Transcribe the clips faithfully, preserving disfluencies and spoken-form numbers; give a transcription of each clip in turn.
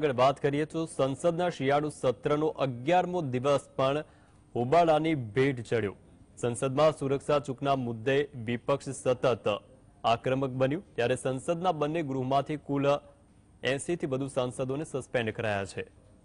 આગળ વાત કરીએ તો સંસદના શિયાળુ સત્રનો અગિયારમો દિવસ પણ હોબાળાની ભેટ ચડ્યો। સંસદમાં સુરક્ષા ચૂકના મુદ્દે વિપક્ષ સતત આક્રમક બન્યું, ત્યારે સંસદના બંને ગૃહમાંથી કુલ એંસી થી વધુ સાંસદોને સસ્પેન્ડ કરાયા છે।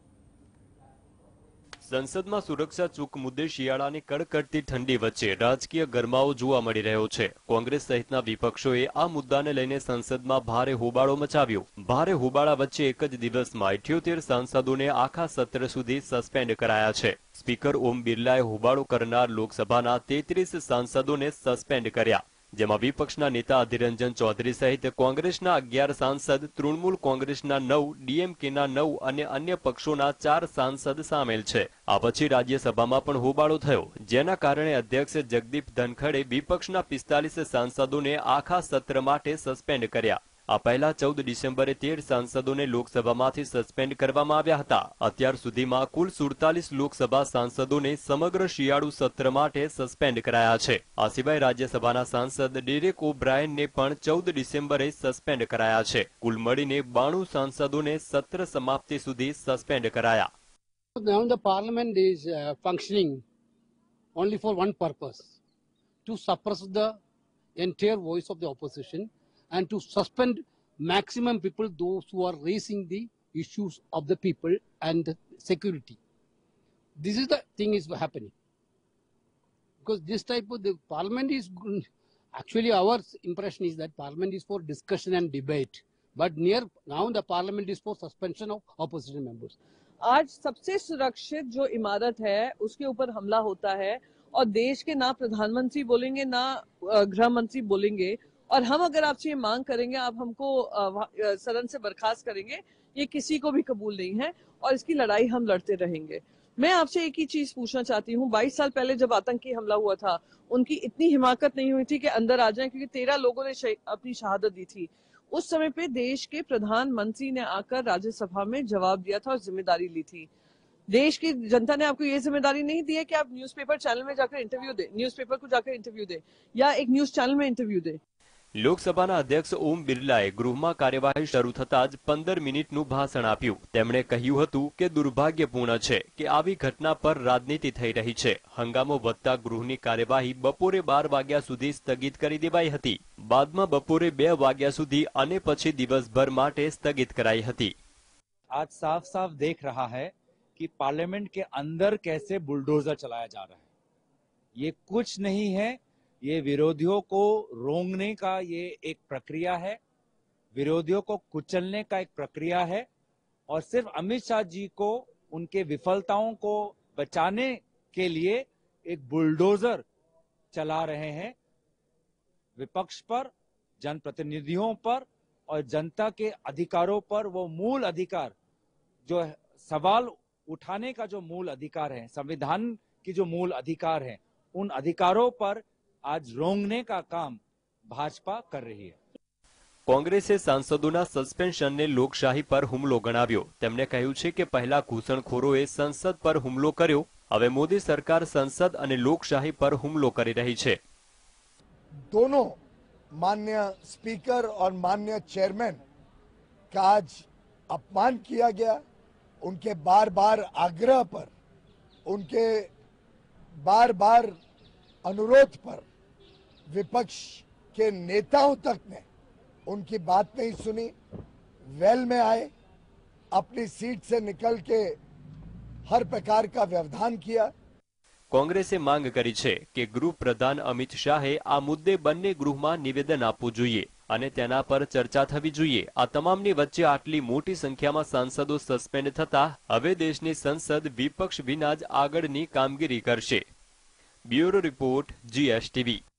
સંસદમાં સુરક્ષા ચૂક મુદ્દે શિયાળાની કડકડતી ઠંડી વચ્ચે રાજકીય ગરમાવો જોવા મળી રહ્યો છે। કોંગ્રેસ સહિતના વિપક્ષોએ આ મુદ્દાને લઈને સંસદમાં ભારે હોબાળો મચાવ્યો। ભારે હોબાળા વચ્ચે એક જ દિવસમાં અઠ્યોતેર સાંસદોને આખા સત્ર સુધી સસ્પેન્ડ કરાયા છે। સ્પીકર ઓમ બિરલાએ હોબાળો કરનાર લોકસભાના તેત્રીસ સાંસદોને સસ્પેન્ડ કર્યા, જેમાં વિપક્ષના નેતા અધિર રંજન ચૌધરી સહિત કોંગ્રેસના અગિયાર સાંસદ, તૃણમૂલ કોંગ્રેસના નવ, ડીએમકેના નવ અને અન્ય પક્ષોના ચાર સાંસદ સામેલ છે। આ પછી રાજ્યસભામાં પણ હોબાળો થયો, જેના કારણે અધ્યક્ષ જગદીપ ધનખડે વિપક્ષના પિસ્તાલીસ સાંસદોને આખા સત્ર માટે સસ્પેન્ડ કર્યા। આ પહેલા ચૌદ ડિસેમ્બરે તેર સાંસદોને લોકસભામાંથી સસ્પેન્ડ કરવામાં આવ્યા હતા। અત્યાર સુધીમાં કુલ સુડતાલીસ લોકસભા સાંસદોને સમગ્ર શિયાળુ સત્ર માટે સસ્પેન્ડ કરાયા છે। આ સિવાય રાજ્યસભાના સાંસદ ડેરેક ઓ બ્રાયનને પણ ચૌદ ડિસેમ્બરે સસ્પેન્ડ કરાયા છે। કુલ મળીને બાણું સાંસદોને સત્ર સમાપ્તિ સુધી સસ્પેન્ડ કરાયા। Now the parliament is uh, functioning only for one purpose, to suppress the entire voice of the opposition and to suspend maximum people, those who are raising the issues of the people and the security. This is the thing is happening. Because this type of the parliament is, actually our impression is that parliament is for discussion and debate. But near now the parliament is for suspension of opposition members. आज सबसे सुरक्षित जो इमारत है उसके ऊपर हमला होता है और देश के ना प्रधानमंत्री बोलेंगे ना गृह मंत्री बोलेंगे, और हम अगर आपसे ये मांग करेंगे आप हमको सदन से बर्खास्त करेंगे, ये किसी को भी कबूल नहीं है और इसकी लड़ाई हम लड़ते रहेंगे। मैं आपसे एक ही चीज पूछना चाहती हूँ, बाईस साल पहले जब आतंकी हमला हुआ था उनकी इतनी हिमाकत नहीं हुई थी कि अंदर आ जाएं, क्योंकि तेरह लोगों ने अपनी शहादत दी थी। उस समय पे देश के प्रधानमंत्री ने आकर राज्यसभा में जवाब दिया था और जिम्मेदारी ली थी। देश की जनता ने आपको ये जिम्मेदारी नहीं दी है कि आप न्यूज़पेपर चैनल में जाकर इंटरव्यू दे, न्यूज़पेपर को जाकर इंटरव्यू दे या एक न्यूज चैनल में इंटरव्यू दे। લોકસભાના અધ્યક્ષ ઓમ બિરલાએ ગૃહમાં કાર્યવાહી શરૂ થતા જ પંદર મિનિટનું ભાષણ આપ્યું। તેમણે કહ્યું હતું કે દુર્ભાગ્યપૂર્ણ છે કે આવી ઘટના પર રાજનીતિ થઈ રહી છે। હંગામો વધતા ગૃહની કાર્યવાહી બપોરે બાર વાગ્યા સુધી સ્થગિત કરી દેવાઈ હતી। બાદમાં બપોરે બે વાગ્યા સુધી અને પછી દિવસભર માટે સ્થગિત કરાઈ હતી। आज साफ साफ देख रहा है कि पार्लियामेंट के अंदर कैसे बुलडोजर चलाया जा रहा है। ये कुछ नहीं है, ये विरोधियों को रोंगने का ये एक प्रक्रिया है, विरोधियों को कुचलने का एक प्रक्रिया है, और सिर्फ अमित शाह जी को उनके विफलताओं को बचाने के लिए एक बुलडोजर चला रहे हैं। विपक्ष पर, जनप्रतिनिधियों पर और जनता के अधिकारों पर, वो मूल अधिकार जो सवाल उठाने का जो मूल अधिकार है, संविधान की जो मूल अधिकार है, उन अधिकारों पर आज रोंगने का काम भाजपा कर रही है। કોંગ્રેસે સાંસદોના સસ્પેન્શનને લોકશાહી પર હુમલો ગણાવ્યો। તેમણે કહ્યું છે કે પહેલા ઘૂસણખોરોએ સંસદ પર હુમલો કર્યો, હવે મોદી સરકાર સંસદ અને લોકશાહી પર હુમલો કરી રહી છે। दोनों माननीय स्पीकर और माननीय चेयरमैन का आज अपमान किया गया। उनके बार बार आग्रह पर, उनके बार बार अनुरोध पर विपक्ष के नेताओं तक ने उनकी बात नहीं सुनी। वेल में आए, अपनी सीट से निकल के हर प्रकार का व्यवधान किया। કોંગ્રેસે માંગ કરી છે કે ગૃહ પ્રધાન અમિત શાહે આ મુદ્દે બંને ગૃહમાં નિવેદન આપવું જોઈએ અને તેના પર ચર્ચા થવી જોઈએ। આ તમામની વચ્ચે આટલી મોટી સંખ્યામાં સાંસદો સસ્પેન્ડ થતા હવે દેશની સંસદ વિપક્ષ વિના જ આગળની કામગીરી કરશે। Bureau report, GSTV.